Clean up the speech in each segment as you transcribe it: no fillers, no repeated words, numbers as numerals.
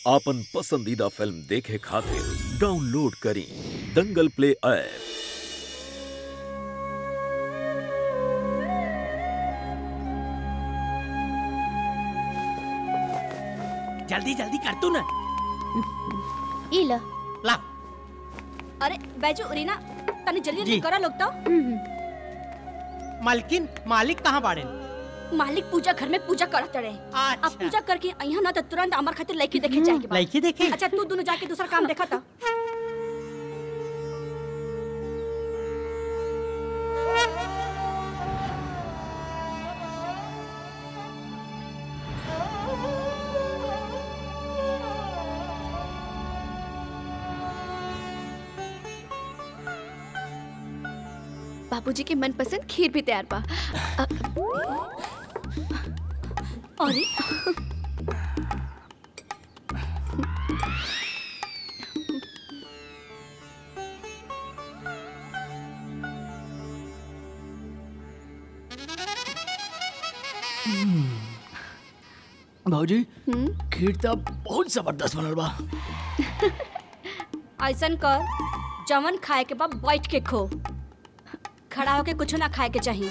आपन पसंदीदा फिल्म देखे खातिर डाउनलोड करी दंगल प्ले ऐप। जल्दी जल्दी कर तू ना। इला ला। अरे बैजो उरीना तने जल्दी जल्दी करा लोग तो। मालकिन मालिक कहाँ बाड़े? मालिक पूजा घर में पूजा करत रहे। अच्छा। अब पूजा करके यहाँ ना तो तुरंत हमार खातिर लड़की देखे जाएगी। लड़की देखे? अच्छा तू दोनों जाके दूसरा काम देखा था। बाबूजी के मनपसंद खीर भी तैयार बा। अरे भाजी खीर तो बहुत जबरदस्त बनल बा। ऐसन कर जवन खाए के बाद बैठ के खो, खड़ा होके कुछ ना खाए के चाहिए।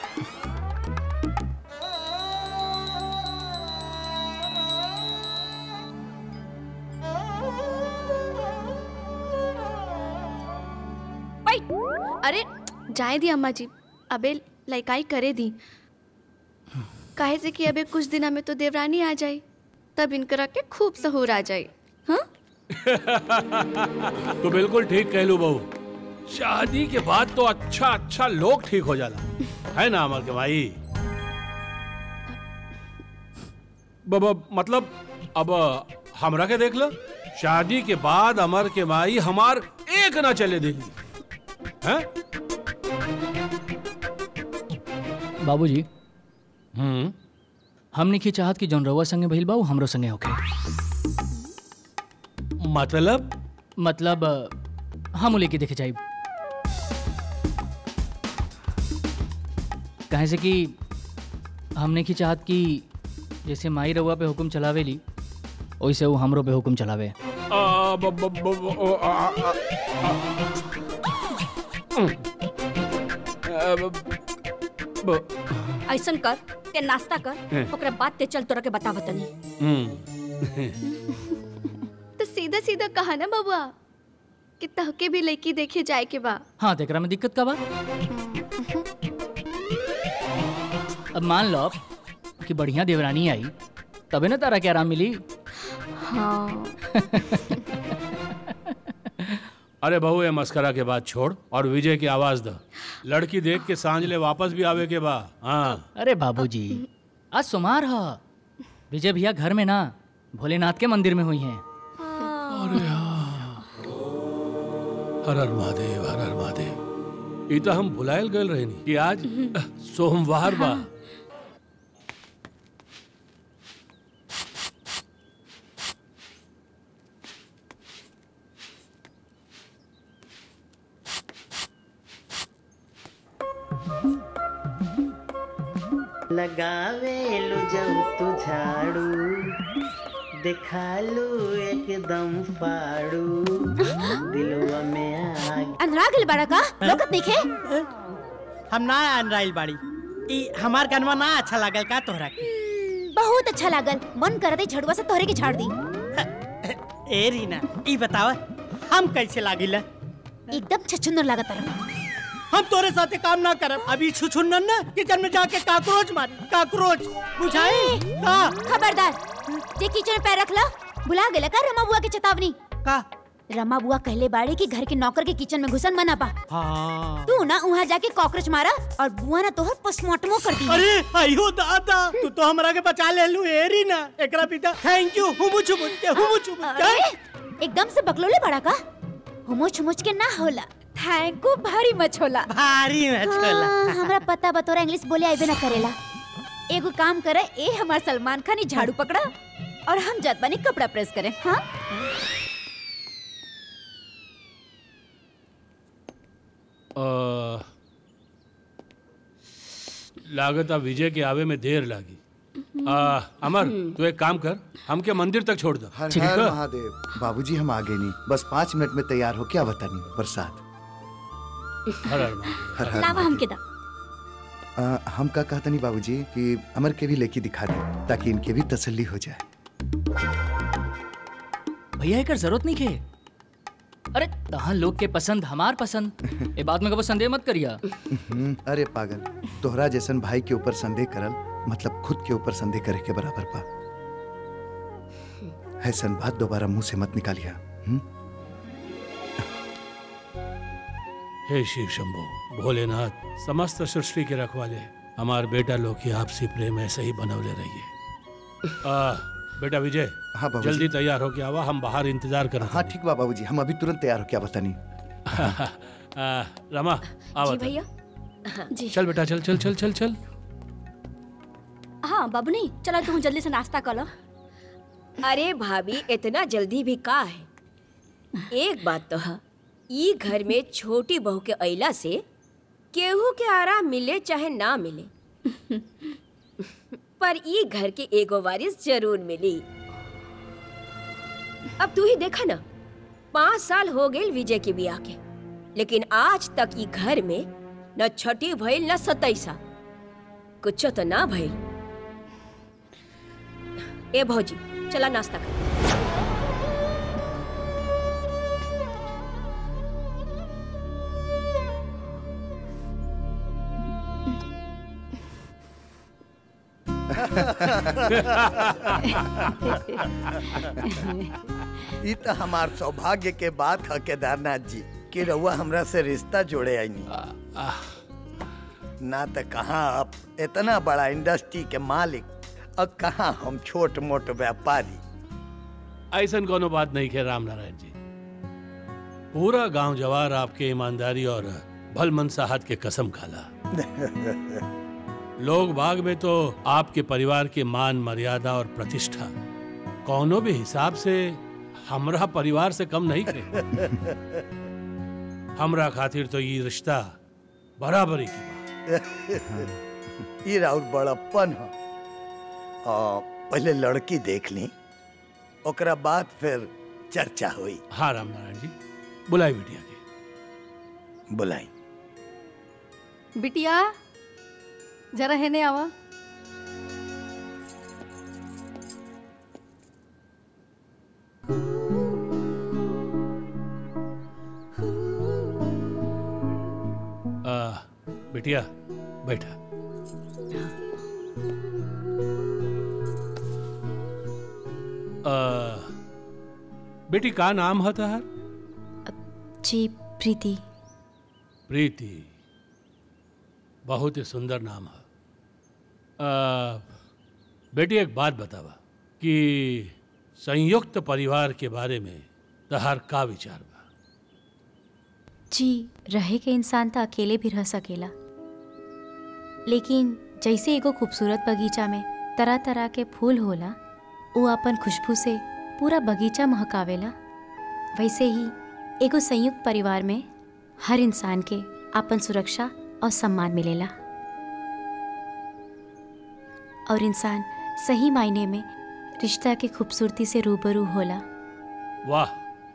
अरे जाए दी अम्मा जी, अबे लइकाई करे दी। काहे से कि अबे कुछ दिना में तो देवरानी आ जाए, तब इनकरा के खूब सहूर आ जाए। हाँ तो बिल्कुल ठीक कहलू बहू, शादी के बाद तो अच्छा अच्छा लोग ठीक हो जाला है ना अमर के भाई। मतलब अब हमरा के देख लो, शादी के बाद अमर के माई हमार एक ना चले देगी हैं? बाबूजी हमने की चाहत कि जौन रउआ संगे भइल बा उ हमरो संगे होके। मतलब हम लेके देखे जाइब। कहे से कि हमने की चाहत कि जैसे माई रउआ पे हुक्म चलावेली वैसे वो हमरो पे हुक्म चलावे। ऐसन कर ते नाश्ता कर, ओकरा बाद ते चल तोरा के बतावत तनी। तो सीधा सीधा कहा ना बबुआ कि तहके भी लड़की देखे जाए के बा। हाँ तेकरा में दिक्कत का बा? अब मान लो कि बढ़िया देवरानी आई तबे ना तारा के आराम मिली। हाँ। अरे बहू ये मस्करा के बाद छोड़ और विजय की आवाज दो, लड़की देख के सांझ ले वापस भी आवे के बा। हाँ। अरे बाबूजी आज सोमवार है, विजय भैया घर में ना भोलेनाथ के मंदिर में हुई हैं। अरे हर हर महादेव, हर हर महादेव। ये तो हम भुलायल गए रहे नहीं कि आज सोमवार बा। लगावेलू जब तू झाड़ू, दिखालू एकदम फाड़ू, दिलवा में आग। अंधरा गइल बाड़ा का लोकत नहीं खे? हम ना अनराइल बाड़ी। ई हमार गनवा ना अच्छा लागल का तोहरा के? बहुत अच्छा लागल, मन करते झड़ुआ से तोहरे के झाड़ दी। ए रीना ई बतावा हम कैसे लागिला? एकदम छछुंदर लागत रहा। हम तोरे साथे काम ना करब। अभी छुछुन्नन ना किचन में जाके काकरोच मार, काकरोच बुझाई का? खबरदार, जे किचन में पैर रखला भुला गेला का रमा बुआ के चेतावनी का? रमा बुआ कहले बाड़े कि घर के नौकर के किचन में घुसन मना पा। हाँ। तू ना वहाँ जाके कॉकरोच मारा और बुआ ना तोहर पोस्टमार्टमो कर दी। अरे आयो दादा, तू तो हमरा के बचा ले लू। ए रीना एकरा पिता थैंक यू। हुमुच एकदम से बकलोले बड़ा का? हुमुच के ना होला, थैंक यू भारी मच होला। भारी मच होला। हमरा पता बा तोरा इंग्लिश बोले आइबे ना करेला। एगो काम करे, ए हमार सलमान खान ही झाड़ू पकड़ा और हम जात बानी कपड़ा प्रेस करें। हाँ लागत विजय के आवे में देर लागी। अमर तू एक काम कर, हमके मंदिर तक छोड़ दो। हर ठीक हर है? महादेव। बाबूजी हम आगे नहीं, बस 5 मिनट में तैयार हो, क्या बता नहीं प्रसाद। हर हर महादेव। हर हर लावा हमके दा। हम का कहता नहीं बाबूजी कि अमर के भी लेके दिखा दे ताकि इनके भी तसल्ली हो जाए। भैया एकर जरूरत नहीं खे। अरे तहां लोग के पसंद हमार पसंद, ए बात में कबो संदेह मत करिया। अरे पागल, तोहरा जैसन भाई के ऊपर संदेह करल मतलब खुद के ऊपर संदेह करे के बराबर बा। ऐसन बात दोबारा मुंह से मत निकालिया। हे शिव शंभो भोलेनाथ, समस्त सृष्टि के रखवाले, हमार बेटा लोग की आपसी प्रेम ऐसे ही बनवले रहिए। बेटा विजय, हाँ बाबूजी। जल्दी तैयार हो के आवा, हम बाहर इंतजार कर। हाँ ठीक बा बाबूजी, हम अभी तुरंत तैयार हो, क्या बता नहीं। रमा आवा। जी भैया। जी चल बेटा, चल चल चल चल चल। हाँ बाबूनी, चलो तू जल्दी से नाश्ता कर लो। अरे भाभी, इतना जल्दी भी का है? एक बात तो है, ई घर में छोटी बहू के अइला से केहू के आराम मिले चाहे ना मिले, पर ई घर के एगो वारिस जरूर मिली। अब तू ही देखा ना, 5 साल हो गए विजय के बियाह के, लेकिन आज तक ई घर में न छठी भइल न 27, कुछ तो ना भइल। ए भौजी, चला नाश्ता कर। ई तो हमार सौभाग्य के बात है केदारनाथ जी कि रउआ हमरा से रिश्ता जोड़े आईनी, ना तो कहाँ आप इतना बड़ा इंडस्ट्री के मालिक और कहाँ हम छोट मोट व्यापारी। ऐसन कोनो बात नहीं है राम नारायण जी, पूरा गांव जवार आपके ईमानदारी और भल मनसाहत के कसम खाला। लोग बाग में तो आपके परिवार के मान मर्यादा और प्रतिष्ठा कौनो भी हिसाब से हमरा परिवार से कम नहीं थे। हमरा खातिर तो ये रिश्ता बराबरी की बात। ये राउर बड़प्पन है। पहले लड़की देख ली, ओकरा बाद फिर चर्चा हुई। हाँ राम नारायण जी, बुलाई बिटिया के। बुलाई। बिटिया जरा हेने आवा। बिटिया बैठा। बेटी का नाम है तहार? जी प्रीति। प्रीति, बहुत ही सुंदर नाम है। बेटी एक बात बतावा कि संयुक्त परिवार के बारे में तहार का विचार बा? जी रहे के इंसान तो अकेले भी रह सकेला, लेकिन जैसे एगो खूबसूरत बगीचा में तरह तरह के फूल होला, वो अपन खुशबू से पूरा बगीचा महकावेला, वैसे ही एगो संयुक्त परिवार में हर इंसान के अपन सुरक्षा और सम्मान मिलेला और इंसान सही मायने में रिश्ता के खूबसूरती से रूबरू होला। वाह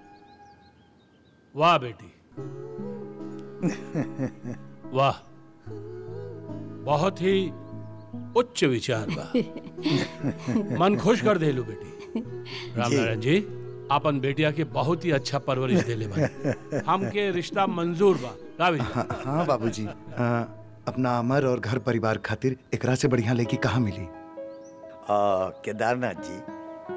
वाह बेटी, वाह, बहुत ही उच्च विचार बा। मन खुश कर देलू बेटी। राम नारायण जी, अपन बेटिया के बहुत ही अच्छा परवरिश देले बा। हमके रिश्ता मंजूर बा। का विचार? हाँ बाबूजी, अपना अमर और घर परिवार खातिर एकरा से बढ़िया लड़की कहाँ मिली? केदारनाथ जी,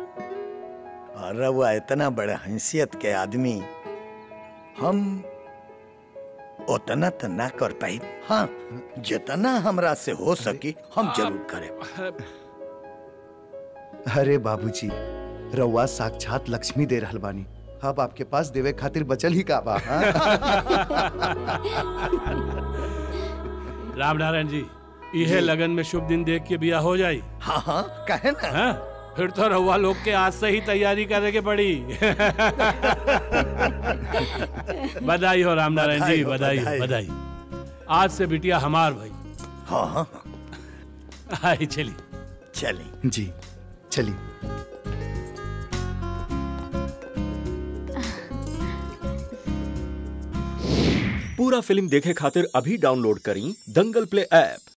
रउआ इतना बड़ा हैसियत के आदमी, हम उतना तो ना कर पाई। हाँ, जितना हमरा से हो सकी हम जरूर करें। अरे बाबूजी, रउआ साक्षात लक्ष्मी दे रहल बानी, अब आपके पास देवे खातिर बचल ही का बा? राम नारायण जी, यह लगन में शुभ दिन देख के बिया हो जाई। हाँ हाँ, कहे ना। हाँ? फिर तो रउआ लोग के आज से ही तैयारी करे के पड़ी। बधाई हो राम नारायण जी, बधाई हो, बधाई। आज से बिटिया हमार भाई। हाँ हाँ, आई चली चलें। जी चलिए। पूरा फिल्म देखे खातिर अभी डाउनलोड करी दंगल प्ले ऐप।